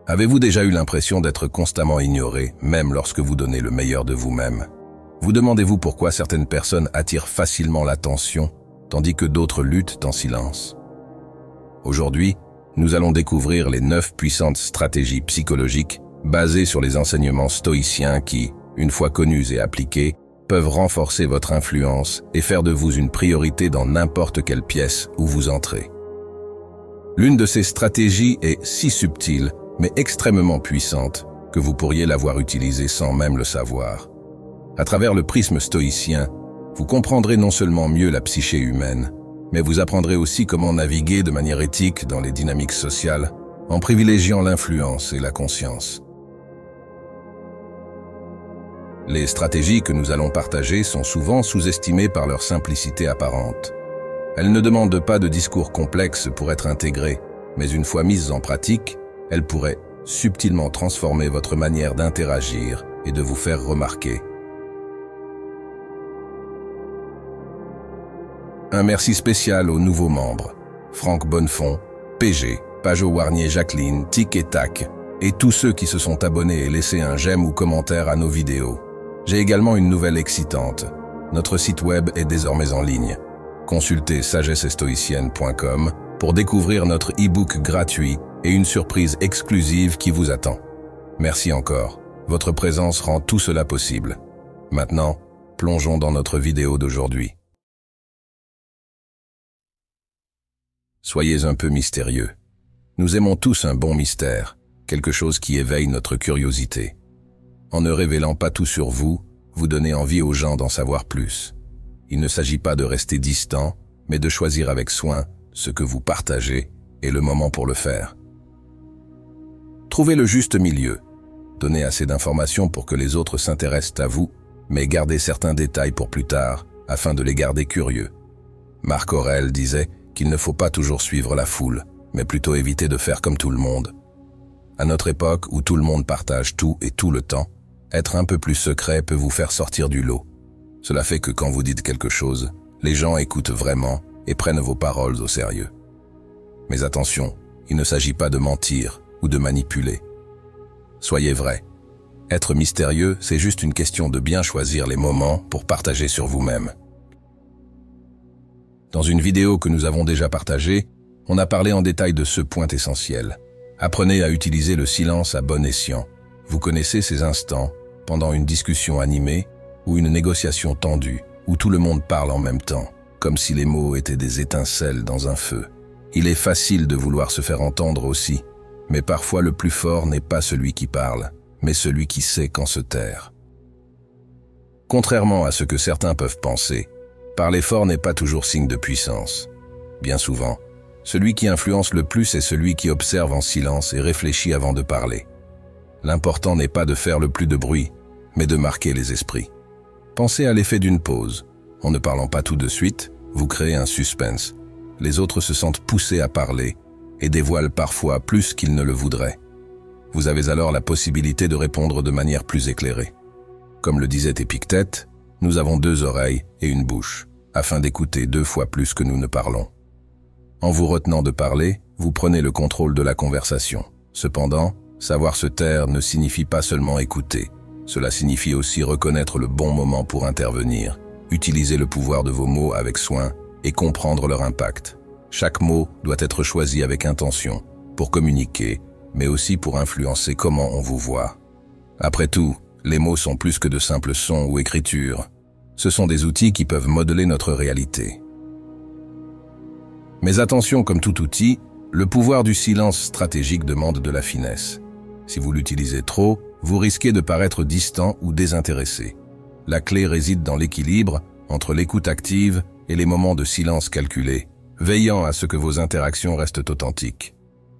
Avez-vous déjà eu l'impression d'être constamment ignoré, même lorsque vous donnez le meilleur de vous-même? Vous demandez-vous pourquoi certaines personnes attirent facilement l'attention, tandis que d'autres luttent en silence? Aujourd'hui, nous allons découvrir les 9 puissantes stratégies psychologiques basées sur les enseignements stoïciens qui, une fois connus et appliqués, peuvent renforcer votre influence et faire de vous une priorité dans n'importe quelle pièce où vous entrez. L'une de ces stratégies est si subtile, mais extrêmement puissante, que vous pourriez l'avoir utilisée sans même le savoir. À travers le prisme stoïcien, vous comprendrez non seulement mieux la psyché humaine, mais vous apprendrez aussi comment naviguer de manière éthique dans les dynamiques sociales, en privilégiant l'influence et la conscience. Les stratégies que nous allons partager sont souvent sous-estimées par leur simplicité apparente. Elles ne demandent pas de discours complexes pour être intégrées, mais une fois mises en pratique, elles pourraient subtilement transformer votre manière d'interagir et de vous faire remarquer. Un merci spécial aux nouveaux membres, Franck Bonnefond, PG, Pajot Warnier Jacqueline, Tic et Tac, et tous ceux qui se sont abonnés et laissé un j'aime ou commentaire à nos vidéos. J'ai également une nouvelle excitante. Notre site web est désormais en ligne. Consultez sagessestoïcienne.com pour découvrir notre e-book gratuit et une surprise exclusive qui vous attend. Merci encore. Votre présence rend tout cela possible. Maintenant, plongeons dans notre vidéo d'aujourd'hui. Soyez un peu mystérieux. Nous aimons tous un bon mystère, quelque chose qui éveille notre curiosité. En ne révélant pas tout sur vous, vous donnez envie aux gens d'en savoir plus. Il ne s'agit pas de rester distant, mais de choisir avec soin ce que vous partagez et le moment pour le faire. Trouvez le juste milieu. Donnez assez d'informations pour que les autres s'intéressent à vous, mais gardez certains détails pour plus tard, afin de les garder curieux. Marc Aurèle disait qu'il ne faut pas toujours suivre la foule, mais plutôt éviter de faire comme tout le monde. À notre époque où tout le monde partage tout et tout le temps, être un peu plus secret peut vous faire sortir du lot. Cela fait que quand vous dites quelque chose, les gens écoutent vraiment et prennent vos paroles au sérieux. Mais attention, il ne s'agit pas de mentir ou de manipuler. Soyez vrai. Être mystérieux, c'est juste une question de bien choisir les moments pour partager sur vous-même. Dans une vidéo que nous avons déjà partagée, on a parlé en détail de ce point essentiel. Apprenez à utiliser le silence à bon escient. Vous connaissez ces instants, pendant une discussion animée ou une négociation tendue, où tout le monde parle en même temps, comme si les mots étaient des étincelles dans un feu. Il est facile de vouloir se faire entendre aussi, mais parfois le plus fort n'est pas celui qui parle, mais celui qui sait quand se taire. Contrairement à ce que certains peuvent penser, parler fort n'est pas toujours signe de puissance. Bien souvent, celui qui influence le plus est celui qui observe en silence et réfléchit avant de parler. L'important n'est pas de faire le plus de bruit, mais de marquer les esprits. Pensez à l'effet d'une pause. En ne parlant pas tout de suite, vous créez un suspense. Les autres se sentent poussés à parler et dévoilent parfois plus qu'ils ne le voudraient. Vous avez alors la possibilité de répondre de manière plus éclairée. Comme le disait Épictète, nous avons 2 oreilles et une bouche, afin d'écouter 2 fois plus que nous ne parlons. En vous retenant de parler, vous prenez le contrôle de la conversation. Cependant, savoir se taire ne signifie pas seulement écouter. Cela signifie aussi reconnaître le bon moment pour intervenir, utiliser le pouvoir de vos mots avec soin et comprendre leur impact. Chaque mot doit être choisi avec intention, pour communiquer, mais aussi pour influencer comment on vous voit. Après tout, les mots sont plus que de simples sons ou écritures. Ce sont des outils qui peuvent modeler notre réalité. Mais attention, comme tout outil, le pouvoir du silence stratégique demande de la finesse. Si vous l'utilisez trop, vous risquez de paraître distant ou désintéressé. La clé réside dans l'équilibre entre l'écoute active et les moments de silence calculés, veillant à ce que vos interactions restent authentiques.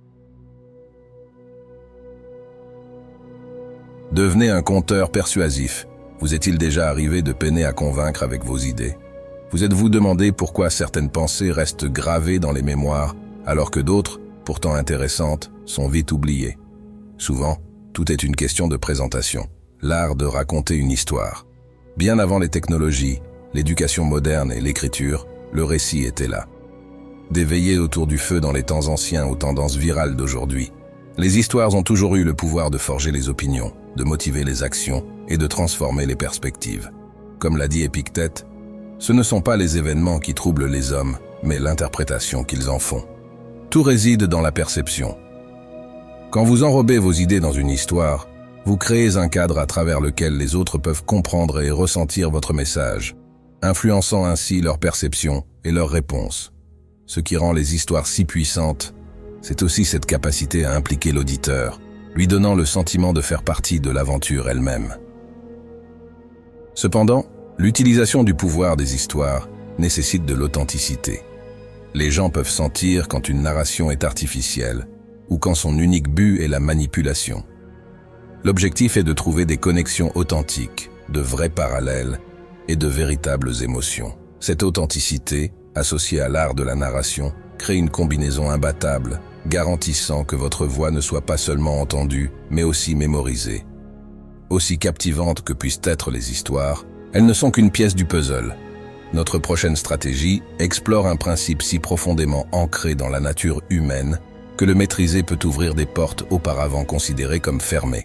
Devenez un conteur persuasif. Vous est-il déjà arrivé de peiner à convaincre avec vos idées? Vous êtes-vous demandé pourquoi certaines pensées restent gravées dans les mémoires, alors que d'autres, pourtant intéressantes, sont vite oubliées? Souvent, tout est une question de présentation, l'art de raconter une histoire. Bien avant les technologies, l'éducation moderne et l'écriture, le récit était là. Des veillées autour du feu dans les temps anciens aux tendances virales d'aujourd'hui. Les histoires ont toujours eu le pouvoir de forger les opinions, de motiver les actions et de transformer les perspectives. Comme l'a dit Épictète, ce ne sont pas les événements qui troublent les hommes, mais l'interprétation qu'ils en font. Tout réside dans la perception. Quand vous enrobez vos idées dans une histoire, vous créez un cadre à travers lequel les autres peuvent comprendre et ressentir votre message, influençant ainsi leur perception et leurs réponses. Ce qui rend les histoires si puissantes, c'est aussi cette capacité à impliquer l'auditeur, lui donnant le sentiment de faire partie de l'aventure elle-même. Cependant, l'utilisation du pouvoir des histoires nécessite de l'authenticité. Les gens peuvent sentir quand une narration est artificielle ou quand son unique but est la manipulation. L'objectif est de trouver des connexions authentiques, de vrais parallèles et de véritables émotions. Cette authenticité, associée à l'art de la narration, crée une combinaison imbattable, garantissant que votre voix ne soit pas seulement entendue, mais aussi mémorisée. Aussi captivantes que puissent être les histoires, elles ne sont qu'une pièce du puzzle. Notre prochaine stratégie explore un principe si profondément ancré dans la nature humaine que le maîtriser peut ouvrir des portes auparavant considérées comme fermées.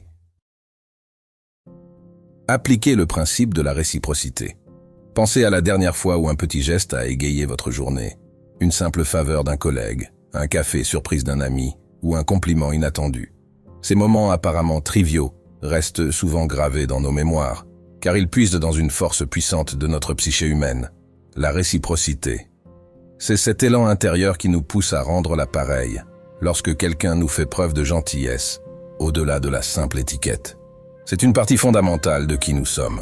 Appliquez le principe de la réciprocité. Pensez à la dernière fois où un petit geste a égayé votre journée, une simple faveur d'un collègue, un café surprise d'un ami ou un compliment inattendu. Ces moments apparemment triviaux restent souvent gravés dans nos mémoires, car ils puisent dans une force puissante de notre psyché humaine, la réciprocité. C'est cet élan intérieur qui nous pousse à rendre l'appareil lorsque quelqu'un nous fait preuve de gentillesse, au-delà de la simple étiquette. C'est une partie fondamentale de qui nous sommes.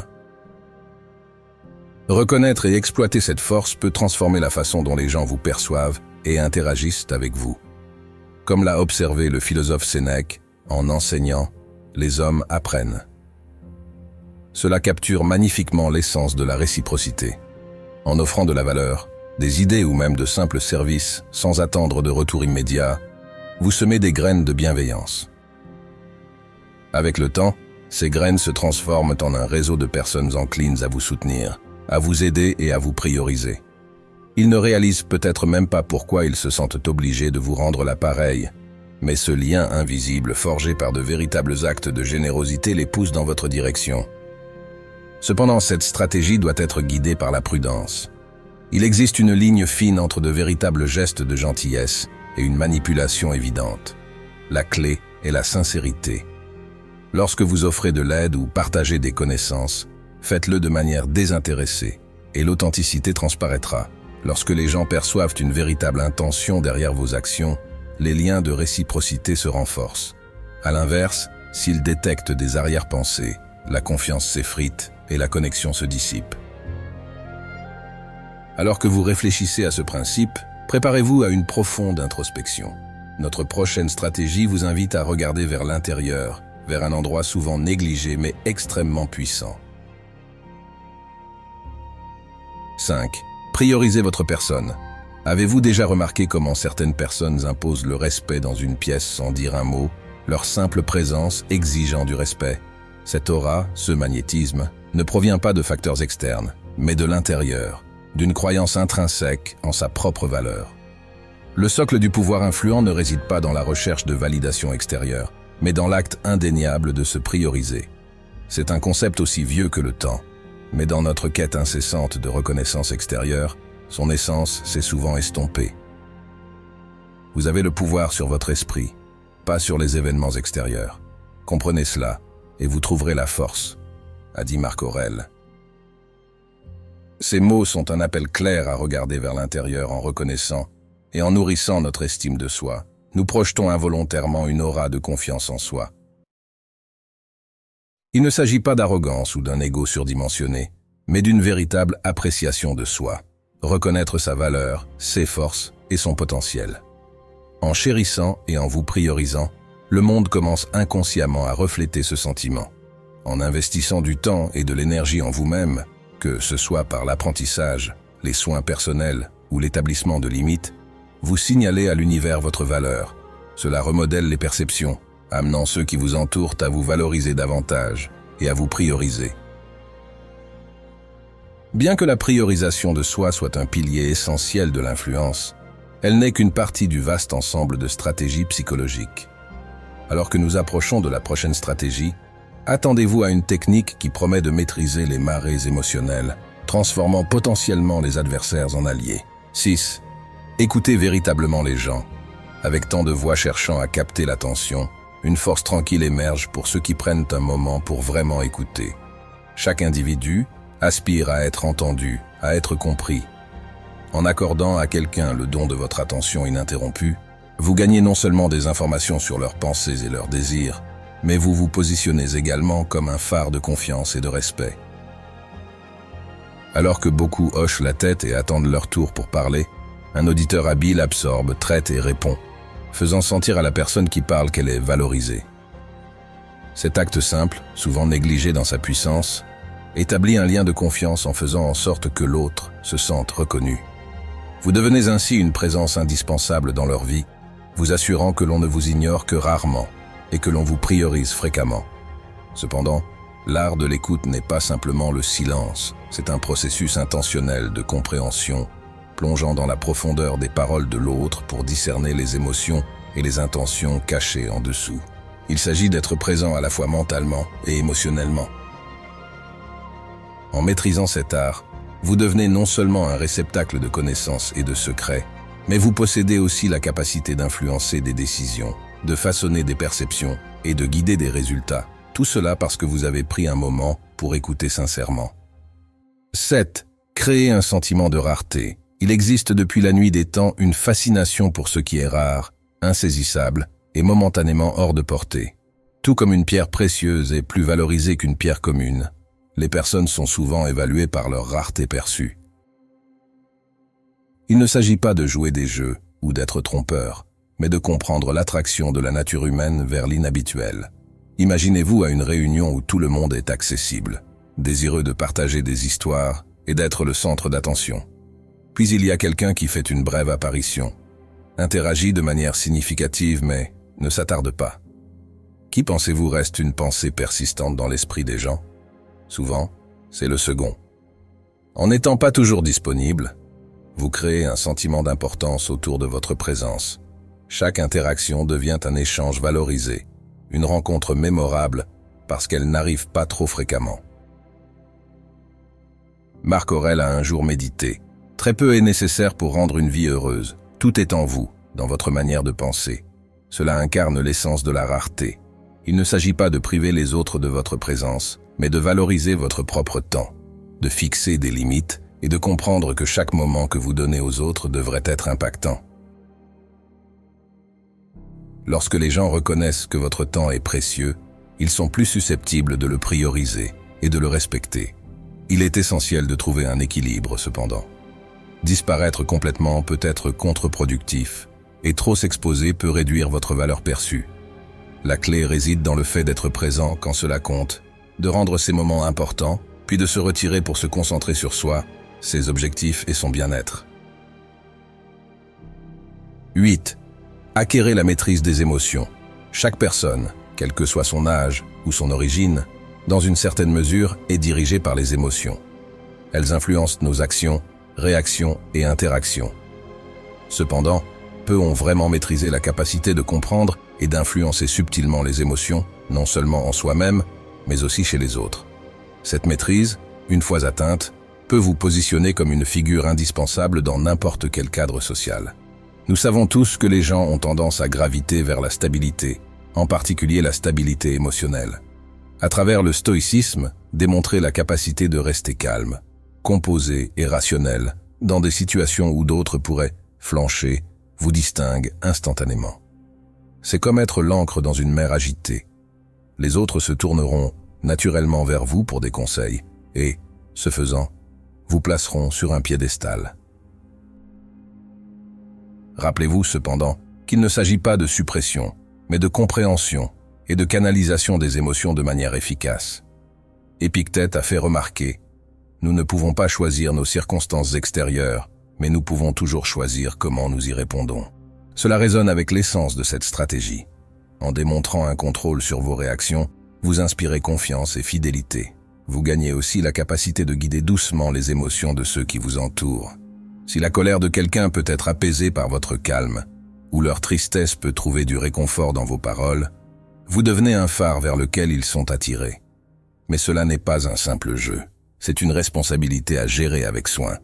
Reconnaître et exploiter cette force peut transformer la façon dont les gens vous perçoivent et interagissent avec vous. Comme l'a observé le philosophe Sénèque, en enseignant, les hommes apprennent. Cela capture magnifiquement l'essence de la réciprocité. En offrant de la valeur, des idées ou même de simples services, sans attendre de retour immédiat, vous semez des graines de bienveillance. Avec le temps, ces graines se transforment en un réseau de personnes enclines à vous soutenir, à vous aider et à vous prioriser. Ils ne réalisent peut-être même pas pourquoi ils se sentent obligés de vous rendre l'appareil, mais ce lien invisible forgé par de véritables actes de générosité les pousse dans votre direction. Cependant, cette stratégie doit être guidée par la prudence. Il existe une ligne fine entre de véritables gestes de gentillesse et une manipulation évidente. La clé est la sincérité. Lorsque vous offrez de l'aide ou partagez des connaissances, faites-le de manière désintéressée et l'authenticité transparaîtra. Lorsque les gens perçoivent une véritable intention derrière vos actions, les liens de réciprocité se renforcent. À l'inverse, s'ils détectent des arrière-pensées, la confiance s'effrite et la connexion se dissipe. Alors que vous réfléchissez à ce principe, préparez-vous à une profonde introspection. Notre prochaine stratégie vous invite à regarder vers l'intérieur, vers un endroit souvent négligé mais extrêmement puissant. 5. Priorisez votre personne. Avez-vous déjà remarqué comment certaines personnes imposent le respect dans une pièce sans dire un mot, leur simple présence exigeant du respect? Cette aura, ce magnétisme, ne provient pas de facteurs externes, mais de l'intérieur, d'une croyance intrinsèque en sa propre valeur. Le socle du pouvoir influent ne réside pas dans la recherche de validation extérieure, mais dans l'acte indéniable de se prioriser. C'est un concept aussi vieux que le temps, mais dans notre quête incessante de reconnaissance extérieure, son essence s'est souvent estompée. Vous avez le pouvoir sur votre esprit, pas sur les événements extérieurs. Comprenez cela, et vous trouverez la force, a dit Marc Aurèle. Ces mots sont un appel clair à regarder vers l'intérieur en reconnaissant et en nourrissant notre estime de soi. Nous projetons involontairement une aura de confiance en soi. Il ne s'agit pas d'arrogance ou d'un ego surdimensionné, mais d'une véritable appréciation de soi. Reconnaître sa valeur, ses forces et son potentiel. En chérissant et en vous priorisant, le monde commence inconsciemment à refléter ce sentiment. En investissant du temps et de l'énergie en vous-même, que ce soit par l'apprentissage, les soins personnels ou l'établissement de limites, vous signalez à l'univers votre valeur. Cela remodèle les perceptions, amenant ceux qui vous entourent à vous valoriser davantage et à vous prioriser. Bien que la priorisation de soi soit un pilier essentiel de l'influence, elle n'est qu'une partie du vaste ensemble de stratégies psychologiques. Alors que nous approchons de la prochaine stratégie, attendez-vous à une technique qui promet de maîtriser les marées émotionnelles, transformant potentiellement les adversaires en alliés. 6. Écoutez véritablement les gens. Avec tant de voix cherchant à capter l'attention, une force tranquille émerge pour ceux qui prennent un moment pour vraiment écouter. Chaque individu aspire à être entendu, à être compris. En accordant à quelqu'un le don de votre attention ininterrompue, vous gagnez non seulement des informations sur leurs pensées et leurs désirs, mais vous vous positionnez également comme un phare de confiance et de respect. Alors que beaucoup hochent la tête et attendent leur tour pour parler, un auditeur habile absorbe, traite et répond, faisant sentir à la personne qui parle qu'elle est valorisée. Cet acte simple, souvent négligé dans sa puissance, établit un lien de confiance en faisant en sorte que l'autre se sente reconnu. Vous devenez ainsi une présence indispensable dans leur vie, vous assurant que l'on ne vous ignore que rarement et que l'on vous priorise fréquemment. Cependant, l'art de l'écoute n'est pas simplement le silence, c'est un processus intentionnel de compréhension, plongeant dans la profondeur des paroles de l'autre pour discerner les émotions et les intentions cachées en dessous. Il s'agit d'être présent à la fois mentalement et émotionnellement. En maîtrisant cet art, vous devenez non seulement un réceptacle de connaissances et de secrets, mais vous possédez aussi la capacité d'influencer des décisions, de façonner des perceptions et de guider des résultats. Tout cela parce que vous avez pris un moment pour écouter sincèrement. 7. Créer un sentiment de rareté. Il existe depuis la nuit des temps une fascination pour ce qui est rare, insaisissable et momentanément hors de portée. Tout comme une pierre précieuse est plus valorisée qu'une pierre commune, les personnes sont souvent évaluées par leur rareté perçue. Il ne s'agit pas de jouer des jeux ou d'être trompeur, mais de comprendre l'attraction de la nature humaine vers l'inhabituel. Imaginez-vous à une réunion où tout le monde est accessible, désireux de partager des histoires et d'être le centre d'attention. Puis il y a quelqu'un qui fait une brève apparition, interagit de manière significative mais ne s'attarde pas. Qui pensez-vous reste une pensée persistante dans l'esprit des gens? Souvent, c'est le second. En n'étant pas toujours disponible, vous créez un sentiment d'importance autour de votre présence. Chaque interaction devient un échange valorisé, une rencontre mémorable parce qu'elle n'arrive pas trop fréquemment. Marc Aurèle a un jour médité. Très peu est nécessaire pour rendre une vie heureuse. Tout est en vous, dans votre manière de penser. Cela incarne l'essence de la rareté. Il ne s'agit pas de priver les autres de votre présence, mais de valoriser votre propre temps, de fixer des limites et de comprendre que chaque moment que vous donnez aux autres devrait être impactant. Lorsque les gens reconnaissent que votre temps est précieux, ils sont plus susceptibles de le prioriser et de le respecter. Il est essentiel de trouver un équilibre, cependant. Disparaître complètement peut être contre-productif, et trop s'exposer peut réduire votre valeur perçue. La clé réside dans le fait d'être présent quand cela compte, de rendre ces moments importants, puis de se retirer pour se concentrer sur soi, ses objectifs et son bien-être. 8. Acquérez la maîtrise des émotions. Chaque personne, quel que soit son âge ou son origine, dans une certaine mesure, est dirigée par les émotions. Elles influencent nos actions, réactions et interactions. Cependant, peu ont vraiment maîtrisé la capacité de comprendre et d'influencer subtilement les émotions, non seulement en soi-même, mais aussi chez les autres. Cette maîtrise, une fois atteinte, peut vous positionner comme une figure indispensable dans n'importe quel cadre social. Nous savons tous que les gens ont tendance à graviter vers la stabilité, en particulier la stabilité émotionnelle. À travers le stoïcisme, démontrer la capacité de rester calme, composé et rationnel, dans des situations où d'autres pourraient flancher, vous distingue instantanément. C'est comme être l'ancre dans une mer agitée. Les autres se tourneront naturellement vers vous pour des conseils et, ce faisant, vous placeront sur un piédestal. Rappelez-vous cependant qu'il ne s'agit pas de suppression, mais de compréhension et de canalisation des émotions de manière efficace. Épictète a fait remarquer « Nous ne pouvons pas choisir nos circonstances extérieures, mais nous pouvons toujours choisir comment nous y répondons. » Cela résonne avec l'essence de cette stratégie. En démontrant un contrôle sur vos réactions, vous inspirez confiance et fidélité. Vous gagnez aussi la capacité de guider doucement les émotions de ceux qui vous entourent. Si la colère de quelqu'un peut être apaisée par votre calme, ou leur tristesse peut trouver du réconfort dans vos paroles, Vous devenez un phare vers lequel ils sont attirés. Mais cela n'est pas un simple jeu. C'est une responsabilité à gérer avec soin.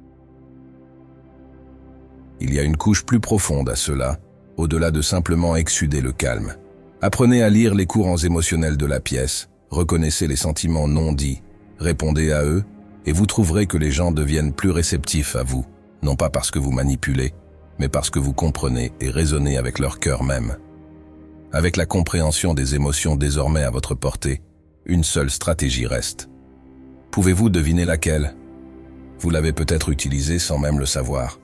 Il y a une couche plus profonde à cela, au-delà de simplement exsuder le calme. Apprenez à lire les courants émotionnels de la pièce, reconnaissez les sentiments non dits, répondez à eux, et vous trouverez que les gens deviennent plus réceptifs à vous, non pas parce que vous manipulez, mais parce que vous comprenez et raisonnez avec leur cœur même. Avec la compréhension des émotions désormais à votre portée, une seule stratégie reste. Pouvez-vous deviner laquelle? Vous l'avez peut-être utilisée sans même le savoir.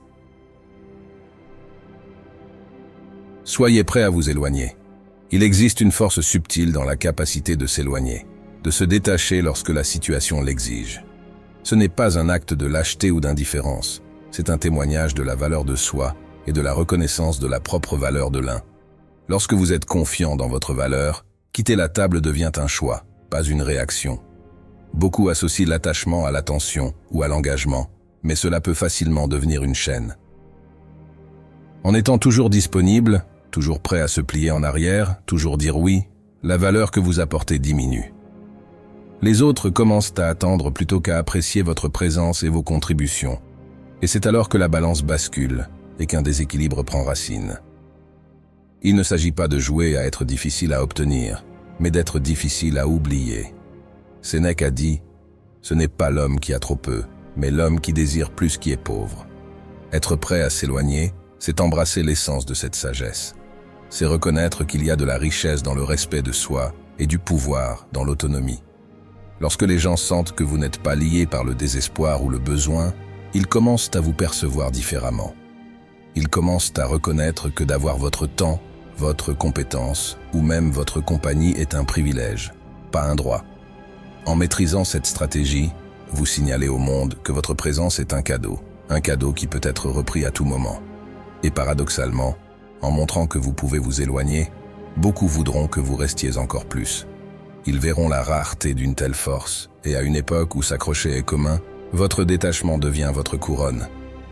Soyez prêt à vous éloigner. Il existe une force subtile dans la capacité de s'éloigner, de se détacher lorsque la situation l'exige. Ce n'est pas un acte de lâcheté ou d'indifférence, c'est un témoignage de la valeur de soi et de la reconnaissance de la propre valeur de l'un. Lorsque vous êtes confiant dans votre valeur, quitter la table devient un choix, pas une réaction. Beaucoup associent l'attachement à l'attention ou à l'engagement, mais cela peut facilement devenir une chaîne. En étant toujours disponible, toujours prêt à se plier en arrière, toujours dire oui, la valeur que vous apportez diminue. Les autres commencent à attendre plutôt qu'à apprécier votre présence et vos contributions. Et c'est alors que la balance bascule et qu'un déséquilibre prend racine. Il ne s'agit pas de jouer à être difficile à obtenir, mais d'être difficile à oublier. Sénèque a dit « Ce n'est pas l'homme qui a trop peu, mais l'homme qui désire plus qui est pauvre ». Être prêt à s'éloigner, c'est embrasser l'essence de cette sagesse. C'est reconnaître qu'il y a de la richesse dans le respect de soi et du pouvoir dans l'autonomie. Lorsque les gens sentent que vous n'êtes pas liés par le désespoir ou le besoin, ils commencent à vous percevoir différemment. Ils commencent à reconnaître que d'avoir votre temps, votre compétence ou même votre compagnie est un privilège, pas un droit. En maîtrisant cette stratégie, vous signalez au monde que votre présence est un cadeau qui peut être repris à tout moment. Et paradoxalement, en montrant que vous pouvez vous éloigner, beaucoup voudront que vous restiez encore plus. Ils verront la rareté d'une telle force, et à une époque où s'accrocher est commun, votre détachement devient votre couronne.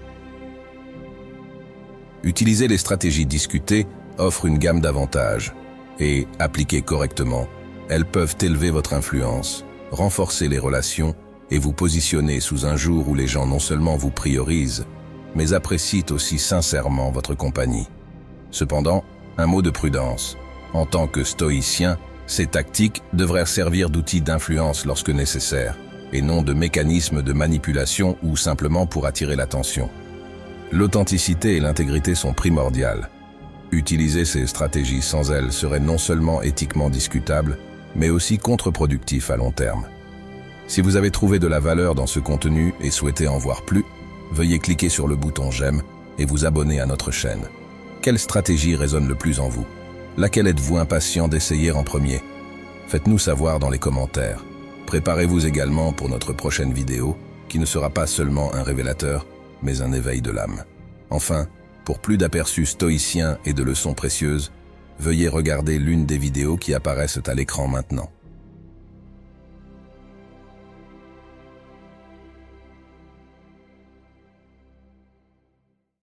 Utiliser les stratégies discutées offre une gamme d'avantages, et, appliquées correctement, elles peuvent élever votre influence, renforcer les relations et vous positionner sous un jour où les gens non seulement vous priorisent, mais apprécient aussi sincèrement votre compagnie. Cependant, un mot de prudence. En tant que stoïcien, ces tactiques devraient servir d'outils d'influence lorsque nécessaire, et non de mécanismes de manipulation ou simplement pour attirer l'attention. L'authenticité et l'intégrité sont primordiales. Utiliser ces stratégies sans elles serait non seulement éthiquement discutable, mais aussi contre-productif à long terme. Si vous avez trouvé de la valeur dans ce contenu et souhaitez en voir plus, veuillez cliquer sur le bouton j'aime et vous abonner à notre chaîne. Quelle stratégie résonne le plus en vous? Laquelle êtes-vous impatient d'essayer en premier? Faites-nous savoir dans les commentaires. Préparez-vous également pour notre prochaine vidéo, qui ne sera pas seulement un révélateur, mais un éveil de l'âme. Enfin, pour plus d'aperçus stoïciens et de leçons précieuses, veuillez regarder l'une des vidéos qui apparaissent à l'écran maintenant.